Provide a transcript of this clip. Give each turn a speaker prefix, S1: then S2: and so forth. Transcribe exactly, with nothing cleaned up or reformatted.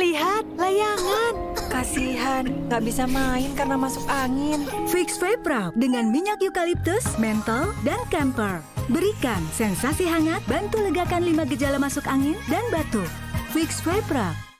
S1: Lihat, layangan. Kasihan, nggak bisa main karena masuk angin.
S2: Fix Vapor dengan minyak eukaliptus, mentol, dan camphor. Berikan sensasi hangat, bantu legakan lima gejala masuk angin dan batuk. Fix Vapor.